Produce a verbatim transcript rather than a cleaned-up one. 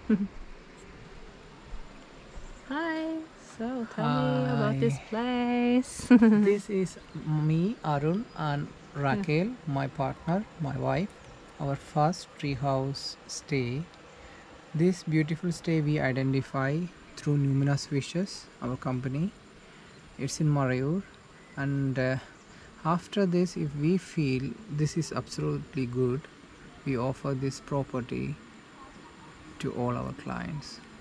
Hi, so tell me about this Hi, place. this is me, Arun, and Raquel, my partner, my wife. Our first treehouse stay. This beautiful stay we identify through Numinous Wishes, our company. It's in Marayur, and uh, after this, if we feel this is absolutely good, we offer this property to all our clients.